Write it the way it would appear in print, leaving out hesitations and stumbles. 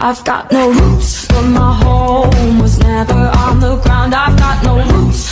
I've got no roots, but my home was never on the ground. I've got no roots,